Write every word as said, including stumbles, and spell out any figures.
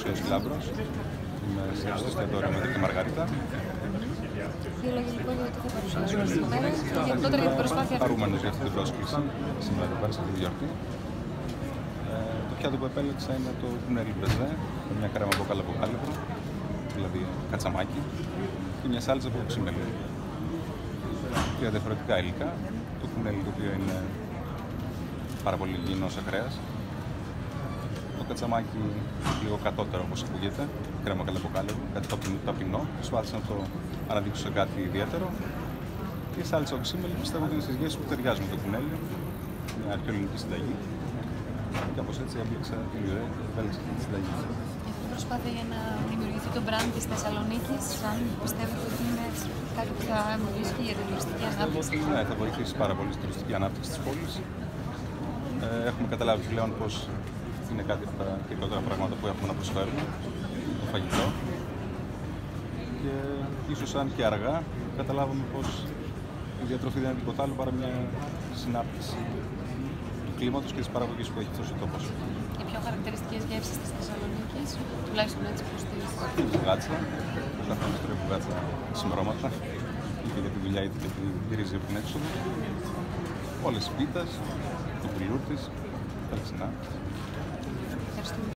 Δημοσίος Λάμπρος. Είμαι σε εστιατόριο με τη Μαργαρίτα. Δύο λόγια λοιπόν για το τι θα παρουσιάσουμε σήμερα και γενικότερα για την προσπάθεια αυτή. Χαρούμενος για αυτή την πρόσκληση σήμερα εδώ πέρα σε αυτή τη γιορτή. Ε, το πιάτο που επέλεξα είναι το κουνέλι μπρεζέ, με μια κρέμα από καλαμποκάλυβρο, δηλαδή κατσαμάκι, και μια σάλτσα από ξύμελι. Τρία διαφορετικά υλικά. Το κουνέλι, το οποίο είναι πάρα πολύ υγιεινό σε κρέας. Το κατσαμάκι λίγο κατώτερο, όπως ακούγεται, κρέμα καλαμποκάλυβρο, κάτι ταπεινό. Προσπάθησα να το αναδείξω σε κάτι ιδιαίτερο. Και η σάλτσα οξύμελι πιστεύω ότι είναι συζυγές που ταιριάζουν με το κουνέλι, μια αρχαιοελληνική συνταγή. Και όπως έτσι έμπλεξα την ιδέα και επέλεξα τη συνταγή. Και αυτή η προσπάθεια για να δημιουργηθεί το brand της Θεσσαλονίκης, αν πιστεύετε ότι είναι κάτι που θα βοηθήσει για την τουριστική ανάπτυξη? Ναι, θα βοηθήσει πάρα πολύ στην τουριστική ανάπτυξη της πόλης. Ε, έχουμε καταλάβει πλέον πως είναι κάτι από τα κυριότερα πράγματα που έχουμε να προσφέρουμε, το φαγητό. Και ίσως αν και αργά καταλάβουμε πως η διατροφή δεν είναι τίποτα άλλο παρά μια συνάρτηση του κλίματος και της παραγωγής που έχει αυτός ο τόπος. Οι πιο χαρακτηριστικές γεύσεις της Θεσσαλονίκης, τουλάχιστον έτσι πως τις... Η μπουγάτσα, ο καθένας τρώει μπουγάτσα ξημερώματα, είτε για τη δουλειά είτε για τη ρύζι από την έξοδο. Όλες οι πίτες, το πουλούρ της, τα λεξινά. Ευχαριστούμε.